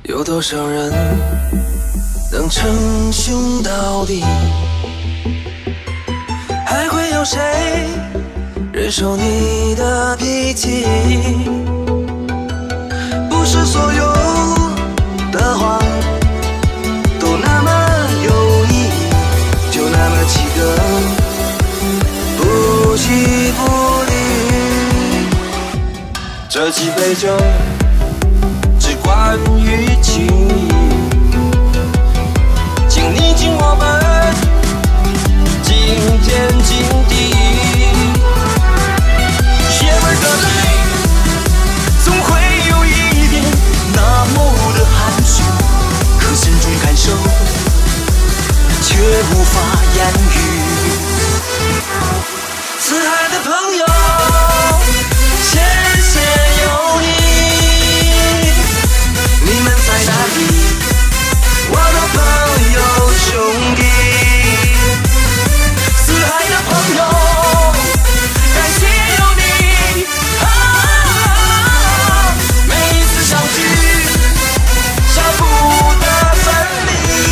有多少人能称兄道弟？还会有谁忍受你的脾气？不是所有的话都那么有意义，就那么几个不弃不离。这几杯酒只关于情谊，请你敬我们惊天惊地。爷们的泪总会有一点那么的含蓄，可心中感受却无法言语。四海的朋友，谢谢有你，你们在哪里？我的朋友兄弟，四海的朋友，感谢有你啊！每一次相聚，舍不得分离。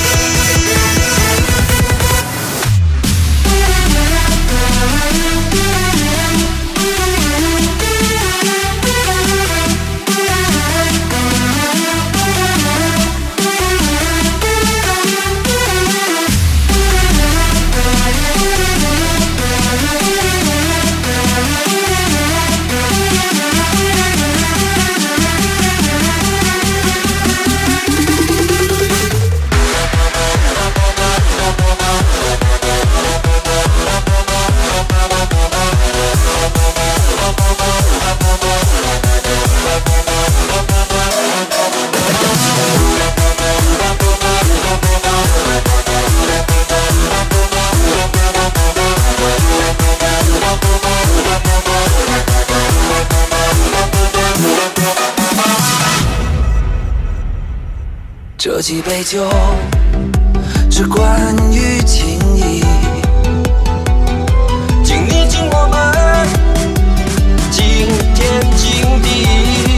这几杯酒只关于情谊，敬你敬我们惊天惊地。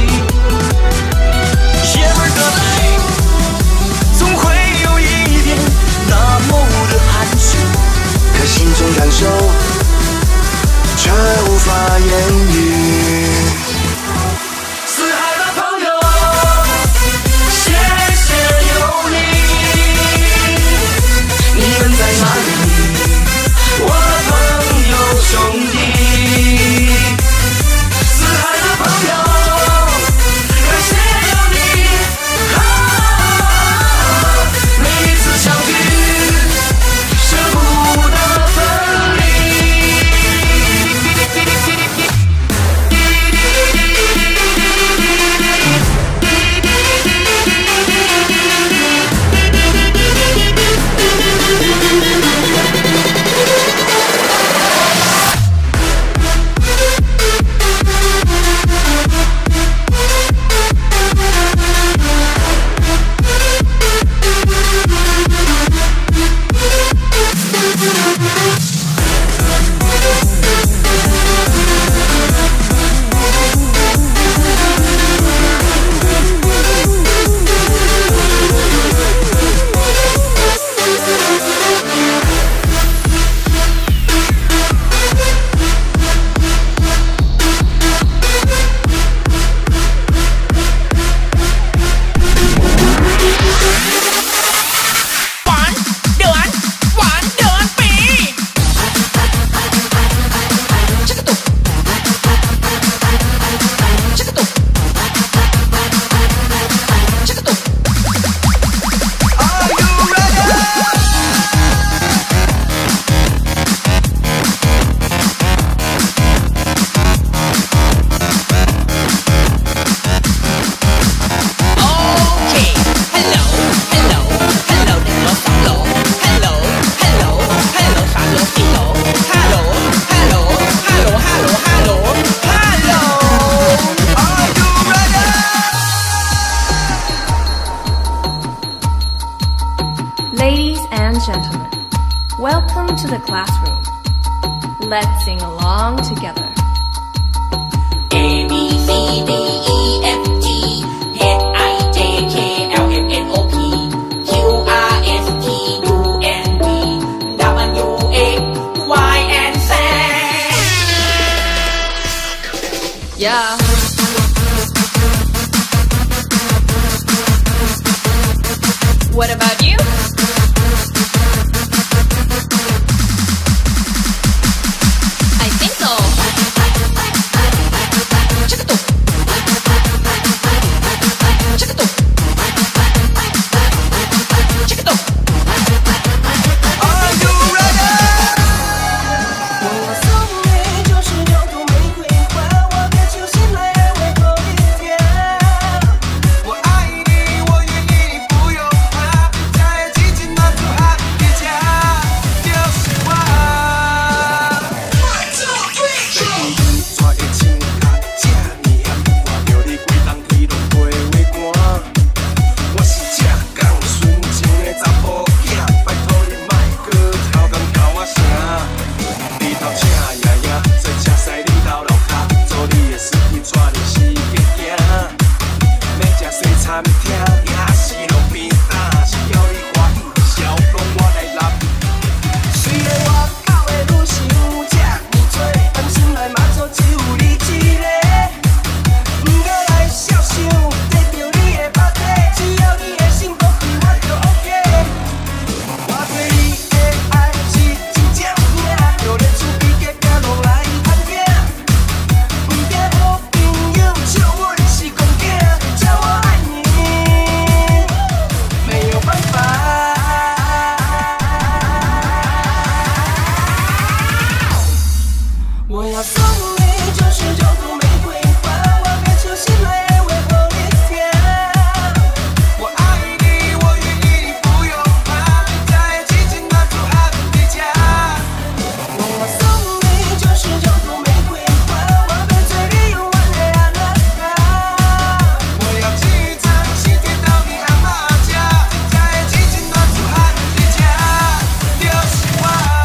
爷们的泪总会有一点那么的含蓄，可心中感受却无法言语。四海的朋友，谢谢有你，你们在哪里？我的朋友兄弟，四海的朋友，感谢有你啊！每一次相聚，舍不得分离。 Ladies and gentlemen, welcome to the classroom. Let's sing along together. A, B, C, D, E, F, G, H, I, J, K, L, What about you? I think so. Check it out. Check it out. Check it out. Are you ready? 我要送你就是流动玫瑰花，我别求心来安慰后一天。我爱你，我愿意，你不用怕，在激情暖出海别家，就是我。带的情感这呢险，我着你规冬天拢陪我寒。我是这港纯情的查甫囝，拜托你莫搁超工交我声。你头请爷爷，做车驶你头路骹，做你的司机带你四界行。要吃西餐厅，也是路边摊，是要你欢喜笑容我来揽。虽然我口的女想这呢多，但心内嘛做只有你一个。不过来孝想，得到你的拍体，只要你的心不对，我就 OK。我对你的爱是真正有影，就连厝边隔壁拢来探镜。不惊好朋友笑阮是公囝，叫我爱你，没有办法。我要送你就是流动玫瑰花，我别求心来安慰后一天。我爱你，我愿意，你不用怕，在激情暖出海的家。我要送你就是流动玫瑰花，我别嘴里永远的阿拉卡。我要骑着西天到你阿妈家，在激情暖出海的家，就是我。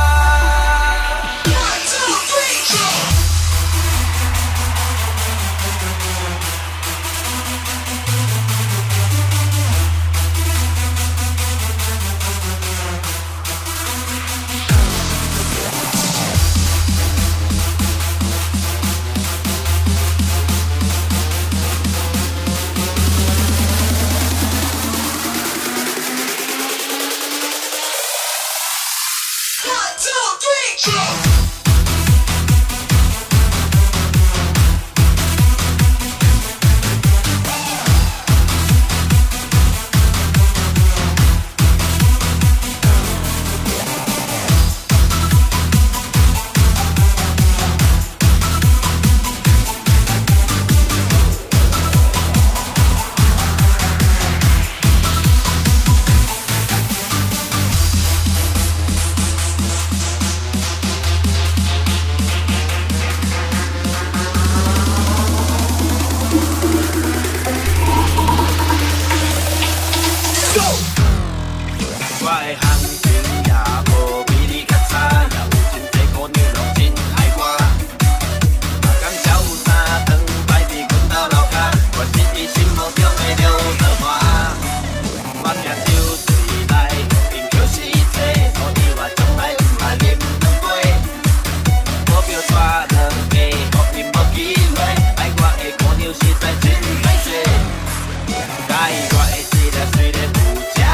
我的行情也无比你较差，也有真济姑娘拢真爱我。若讲照有三顿摆伫阮兜楼骹，我是伊心目中的刘德华。我命就对来，因叫是这，所以我从来毋爱啉两杯。股票带两家，互伊无机会，爱我的姑娘实在真歹势。介意我的质量虽然有正。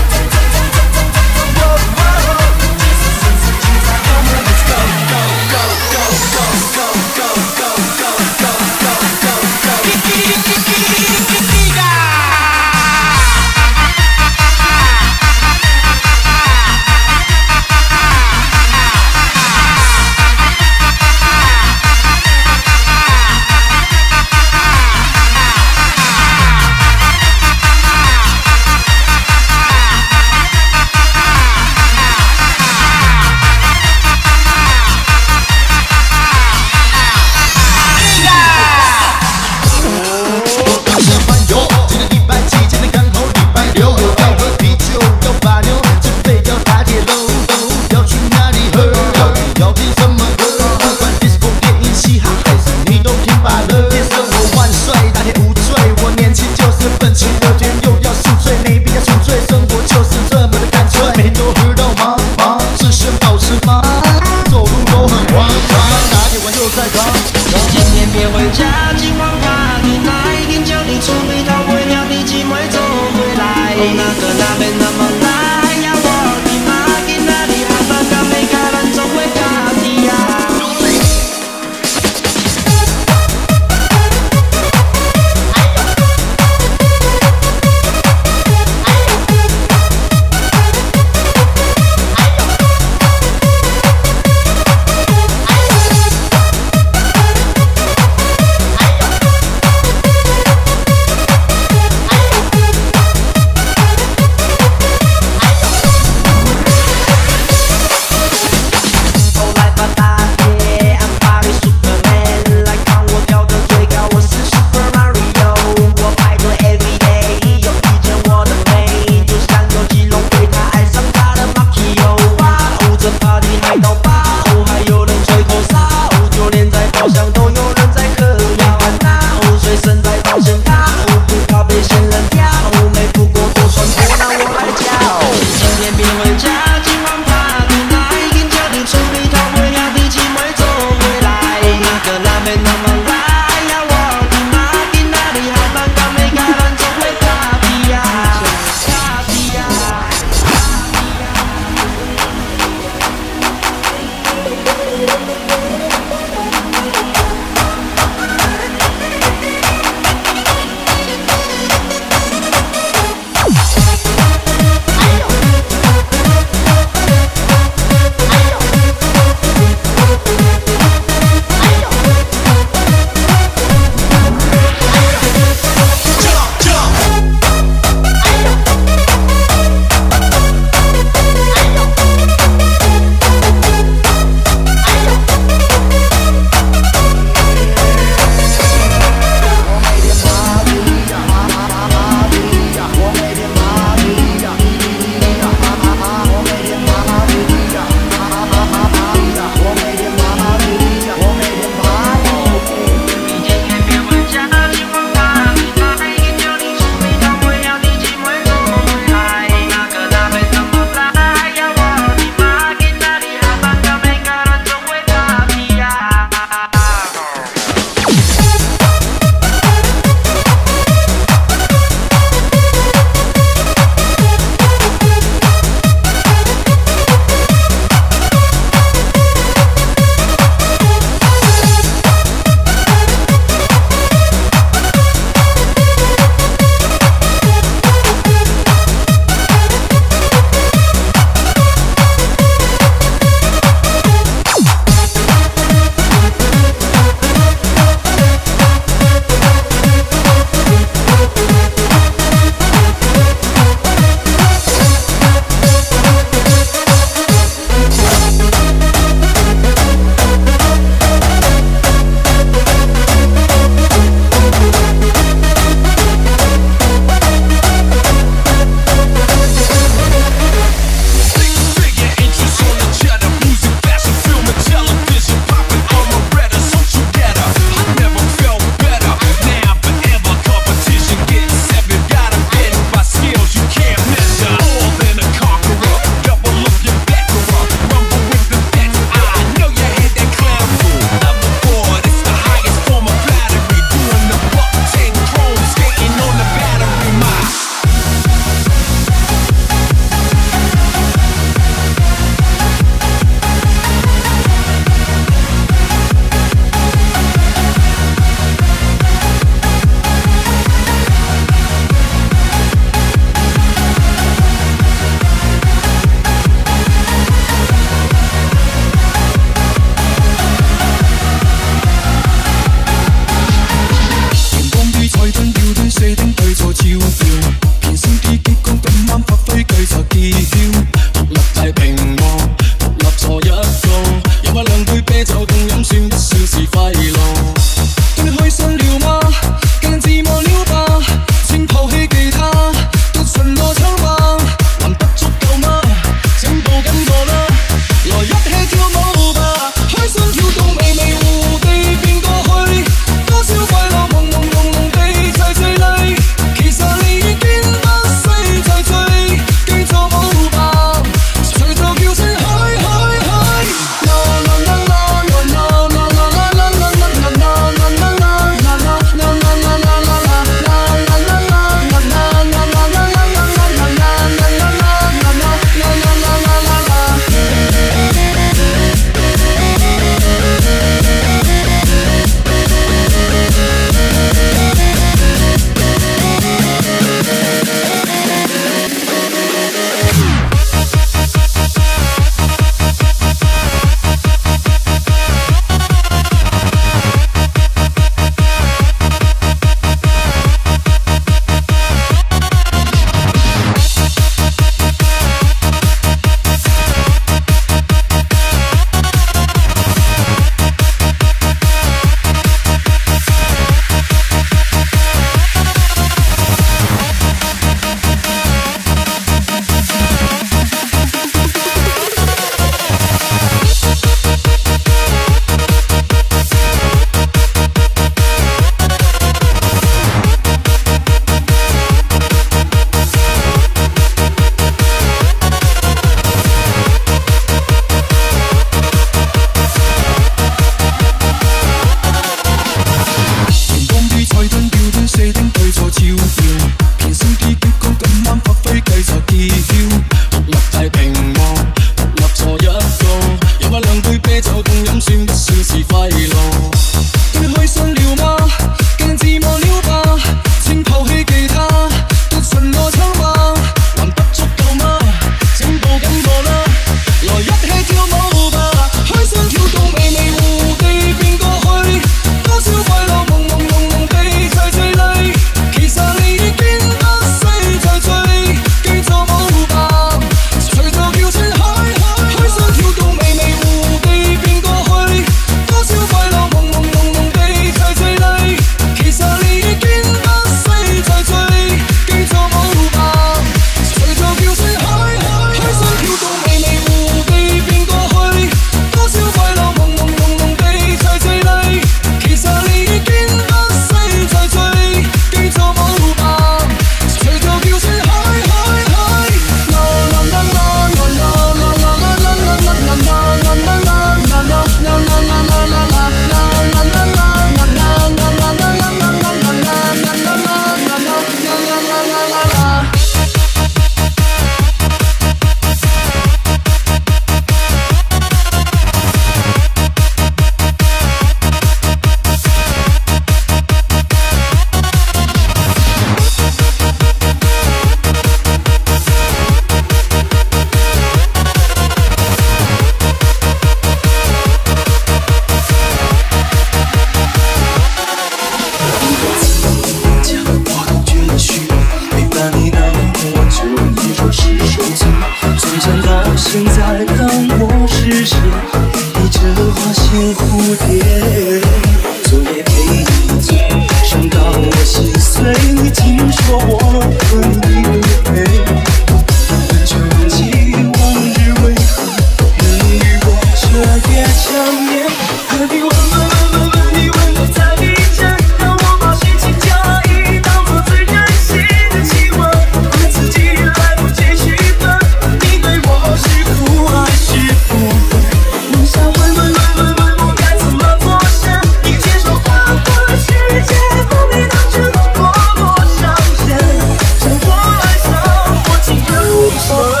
现在当我实现你这花心蝴蝶，昨夜陪你醉，伤到我心碎。你听说我和你不配，那就忘记往日为何能与我彻夜缠绵。何必问你问我在逼真，让我把心情加以当作最任性的期望，怪自己来不及区分，你对我是苦还是不恨？我想问我该怎么脱身？你接受花花世界不必当真，多多伤人，让我爱上我情人无存。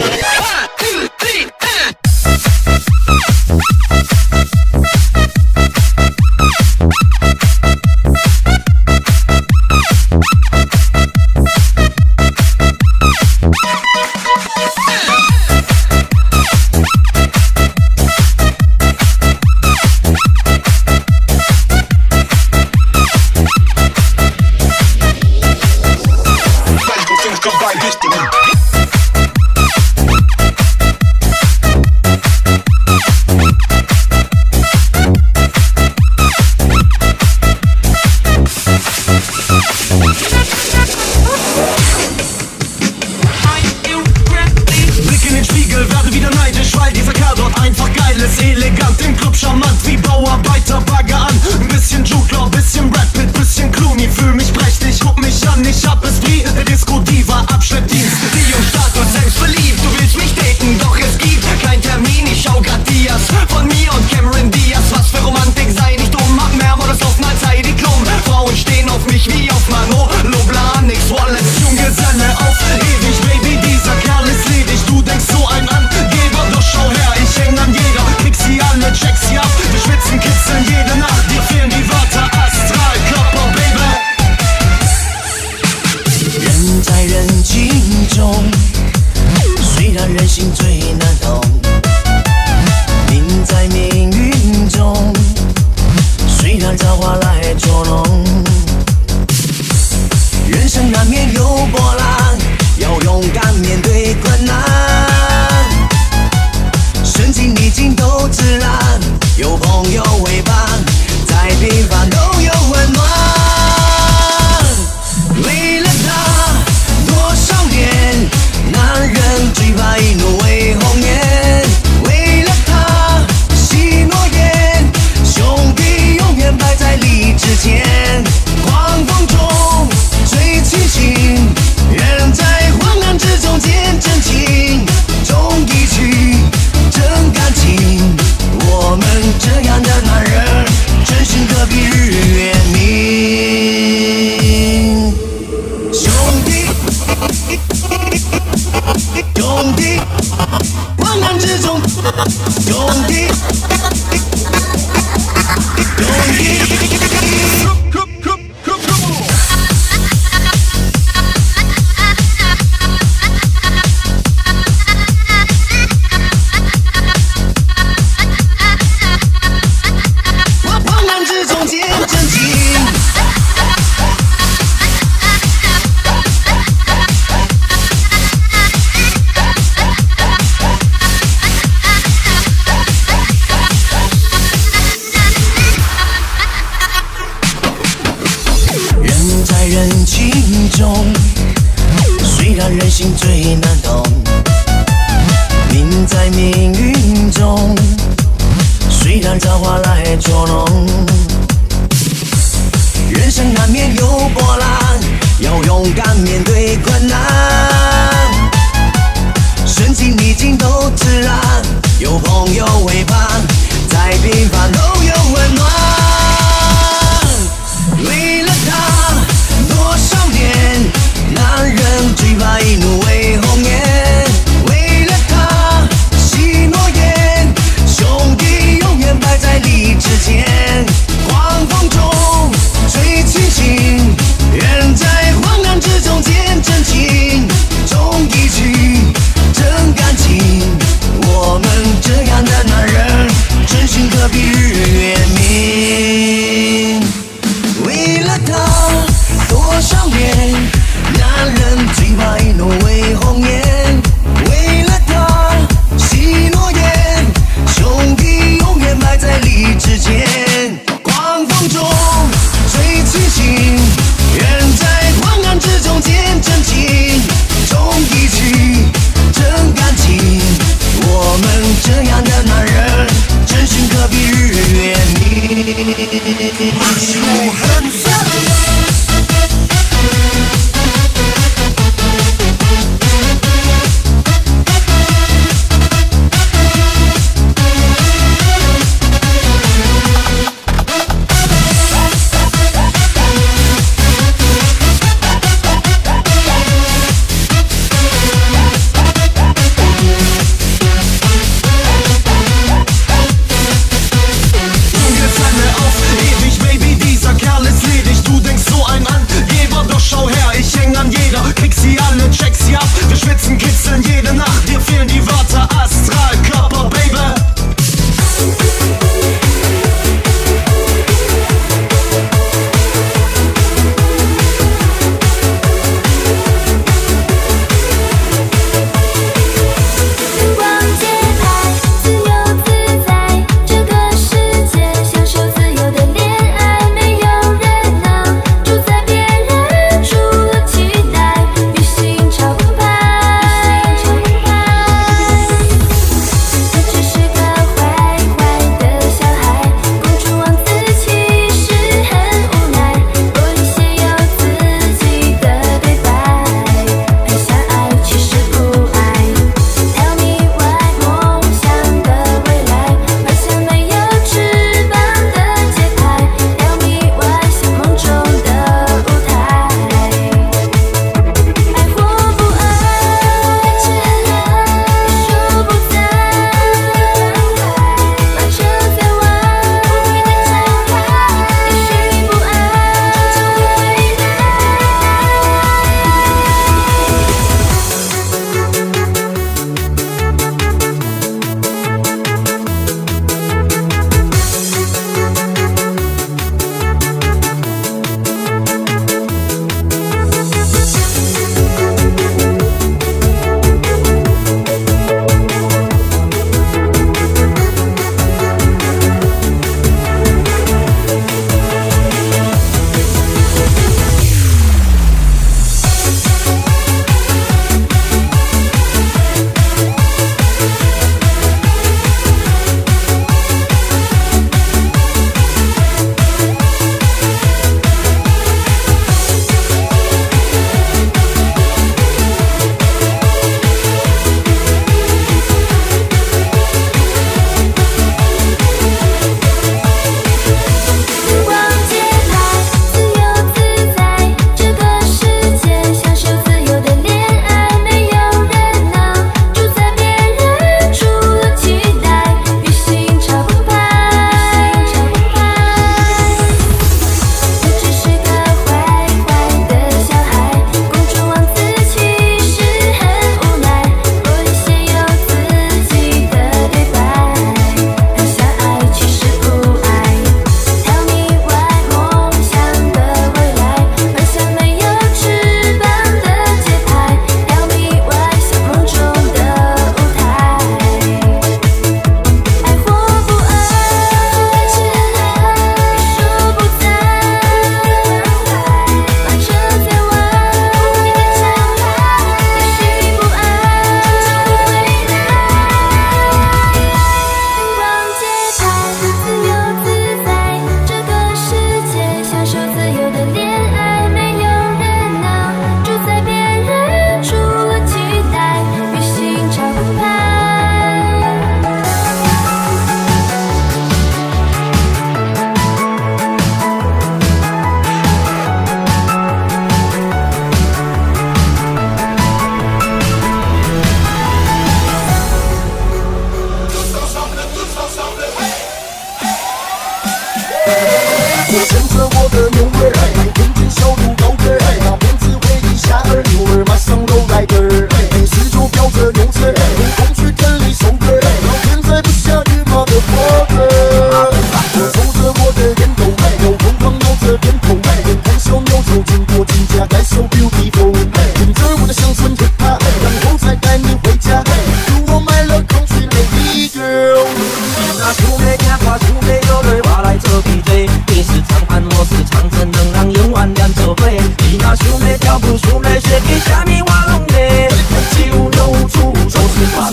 为了他多少年，男人最怕一怒为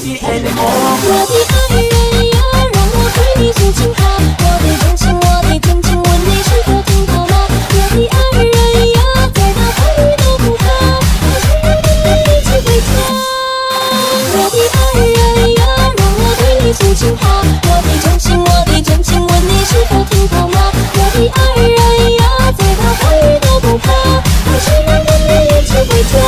nobody anymore。 我的爱人呀，让我对你说情话，我的真情，我的真情，问你是否听到吗？我的爱人呀，再大风雨都不怕，我想要跟你一起回家。我的爱人呀，让我对你说情话，我的真情，我的真情，问你是否听到吗？我的爱人呀，再大风雨都不怕，我想要跟你一起回家。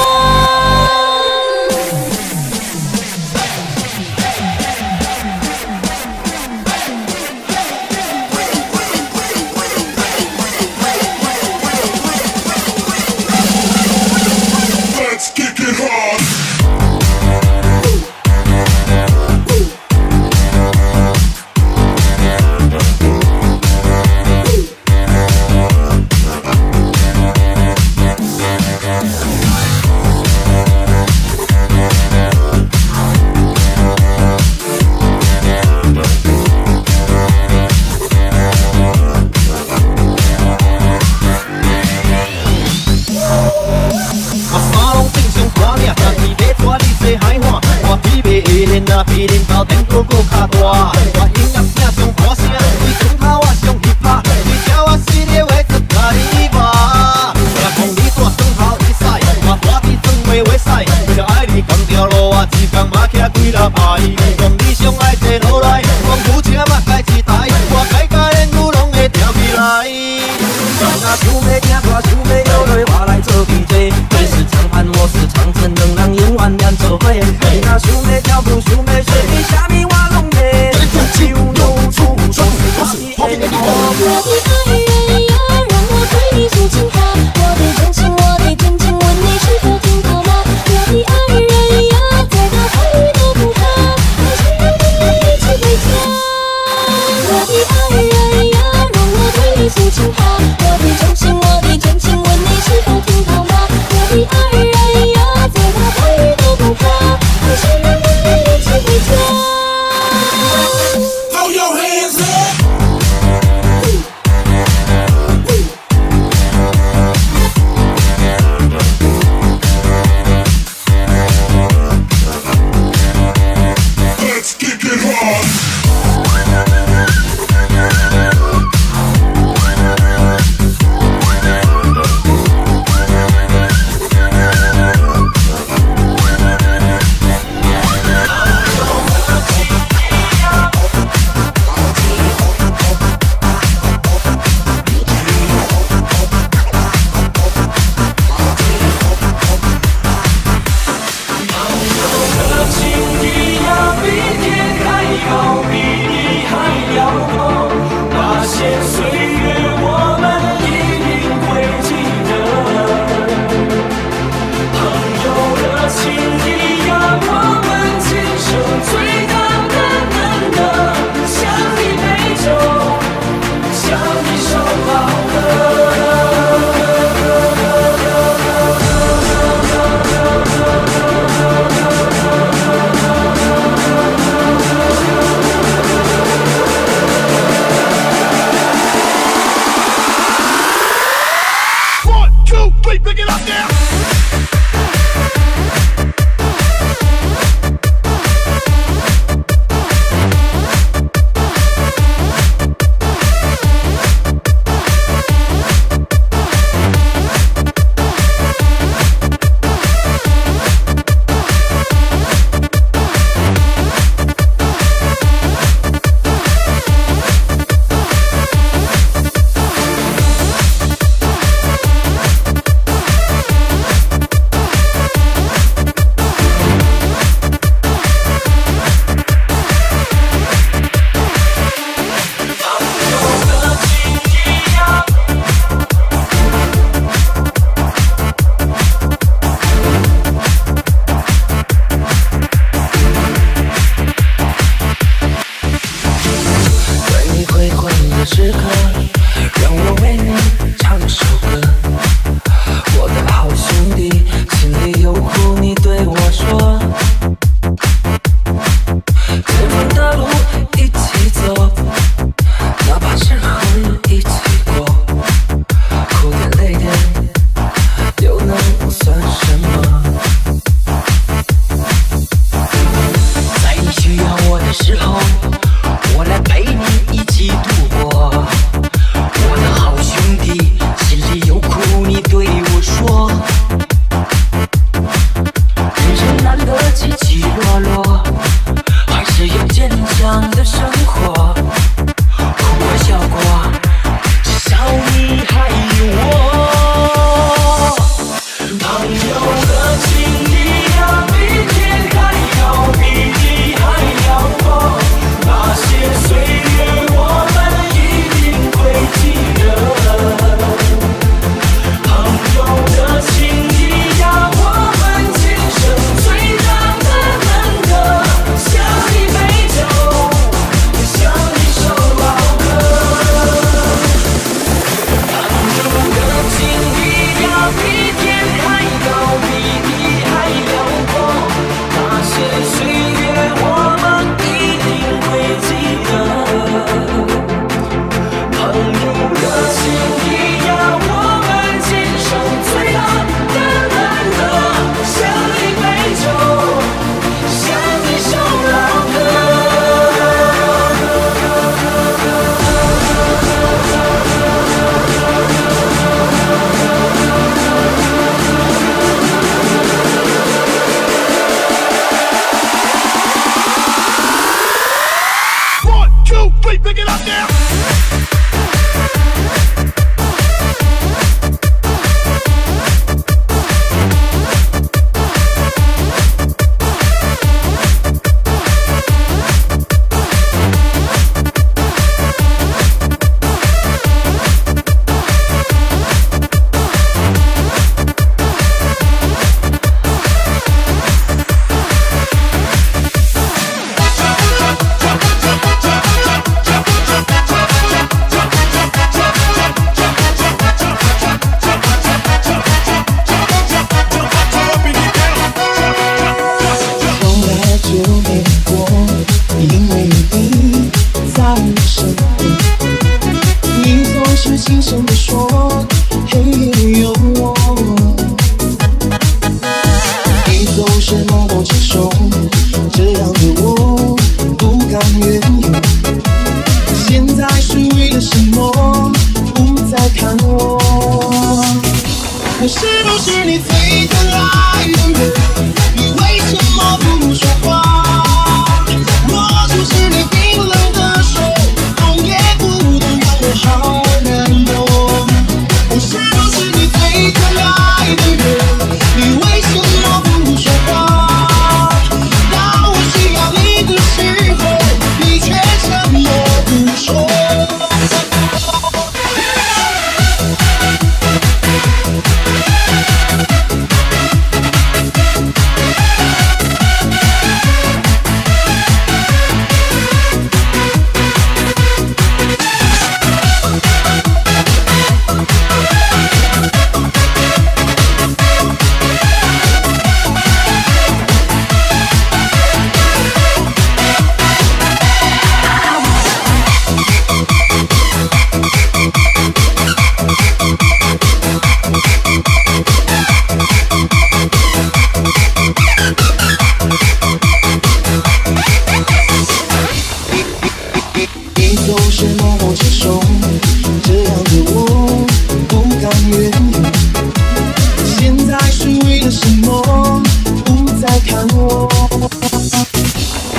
比恁斗阵搁搁较大，我音乐声上大声，你讲头我上 hiphop， 你叫我死咧话出甲你骂。若讲你大双头一甩，我大地装袂话使，为了爱你同条路我一天嘛骑几粒排。讲你上爱坐落来，讲有车嘛该一台，我该甲连牛拢会跳起来。 若想要听歌，想要摇落，我来做 DJ。你是长盘，我是长城，两人永远连做伙。你若想要跳舞，想要水，你啥物我拢会。就如初中，我的爱人呀，让我对你说情话，我的真情，我的真情，问你是否听到吗？我的爱人呀，再大风雨都不怕，我想要跟你一起。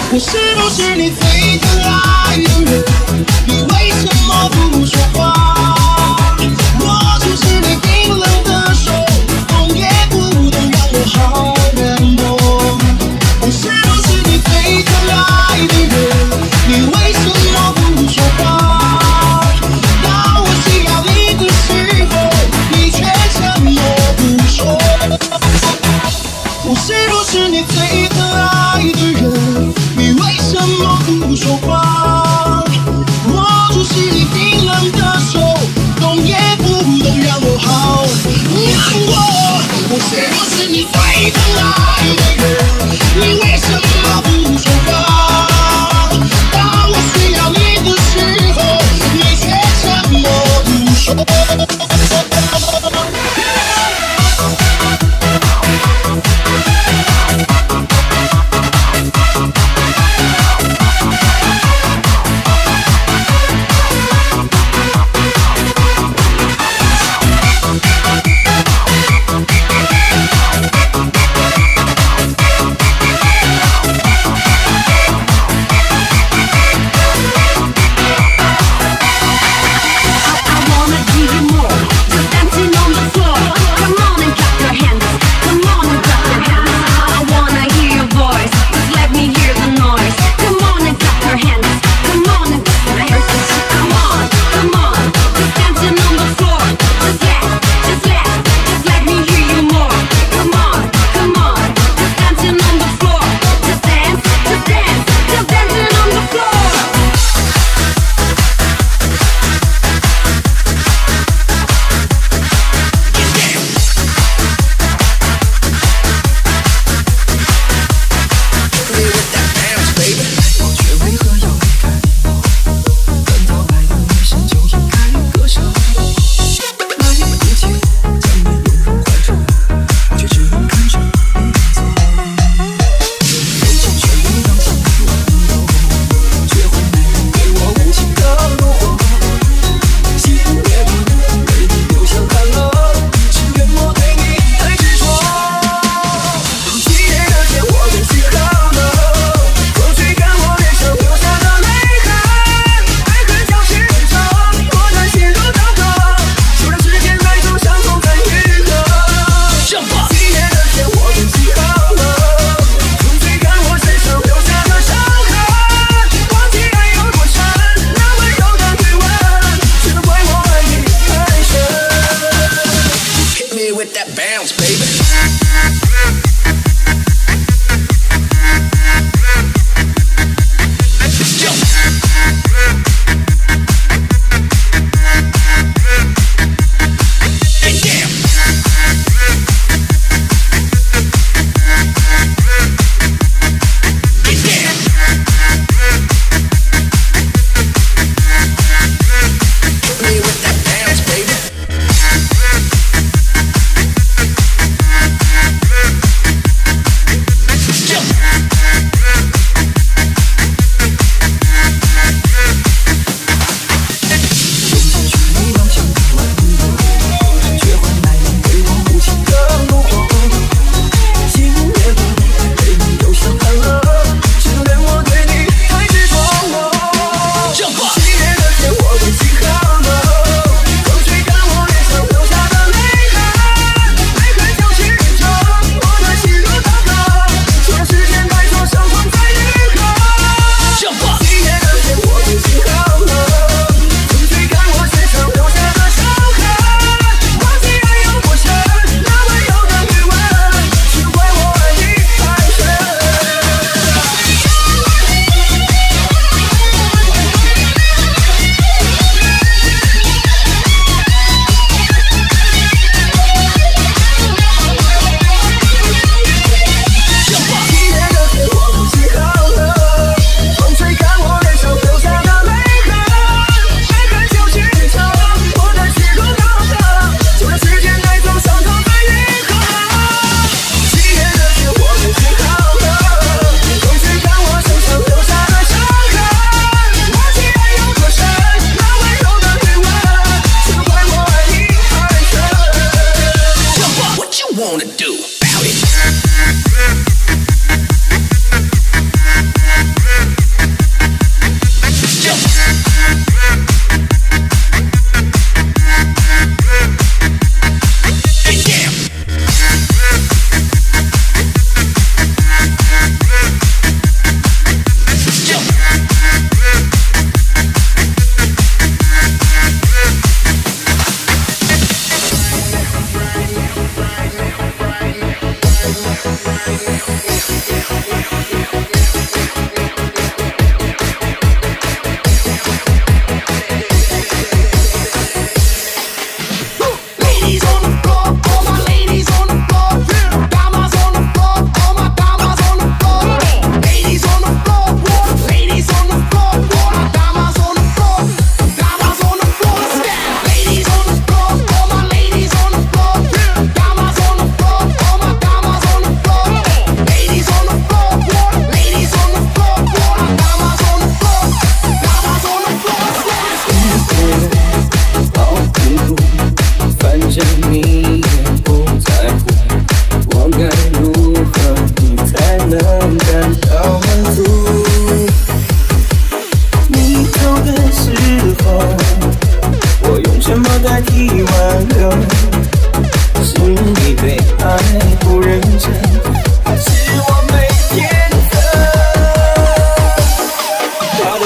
我是不是你最疼爱的人？你为什么不说话？我就是你冰冷的手，动也不动，让我好难过。我是不是你最疼爱的人？你为什么不说话？当我需要你的时候，你却沉默不说。我是不是你最疼爱的人？你为什么不说话？我就是你冰冷的手。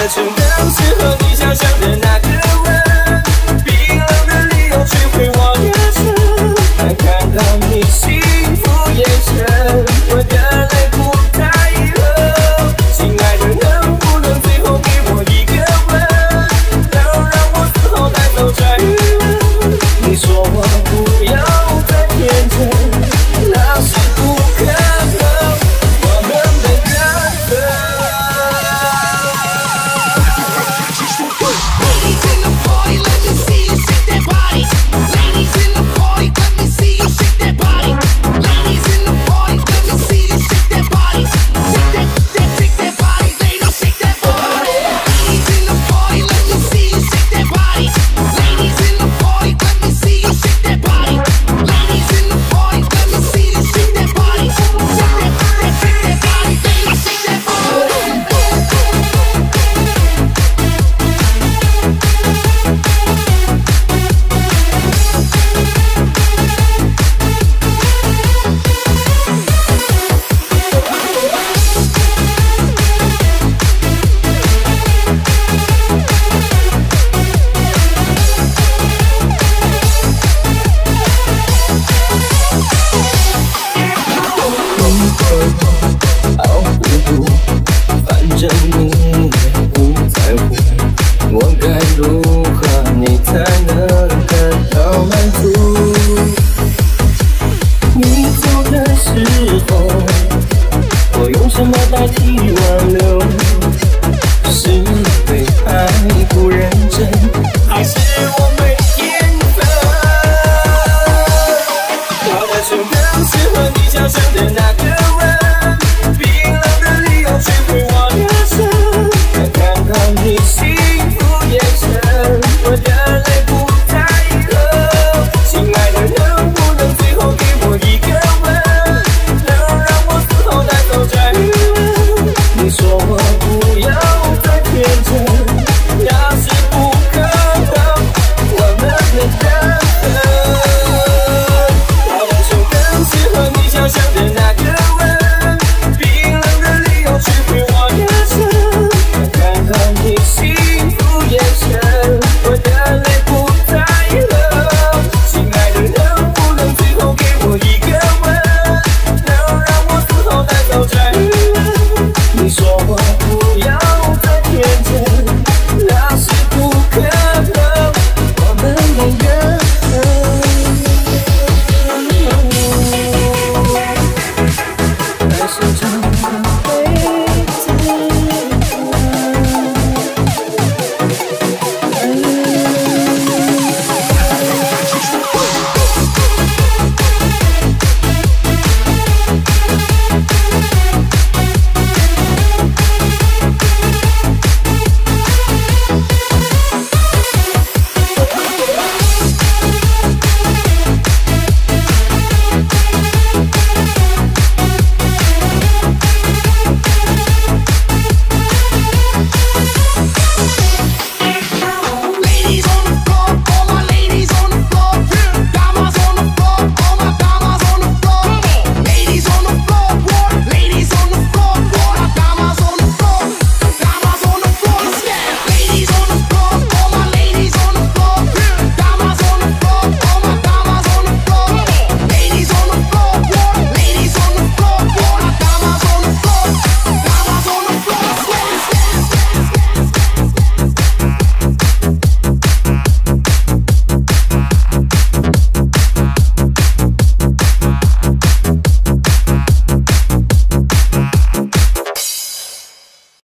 的城灯是和你想象的那个人，冰冷的理由摧毁我的神。但看到你幸福眼神，我的泪不太冷。亲爱的，能不能最后给我一个吻，能让我死后带走这余温？你说我不要再天真，那是不可能，我们的缘分。 Ladies in the party, let me see you shake that body. Ladies in the party, let me see you shake that body. Ladies in the party, let me see you shake that body. Shake that body, ladies, shake that body. Ladies in the party, let me see you shake that body. Ladies in the party, let me see you shake that body. Ladies in the party, let me see you shake that body. Shake that body, ladies, shake that body. 反正你也不在乎，我该如何你才能感到满足？你走的时候，我用什么代替挽留？是对爱不认真，还是我没天分？我的城灯是和你想象的那个人，冰冷的理由摧毁我的神。但看到你幸福眼神，我的泪不太冷。亲爱的，能不能最后给我一个吻，能让我死后带走这余温？你说我不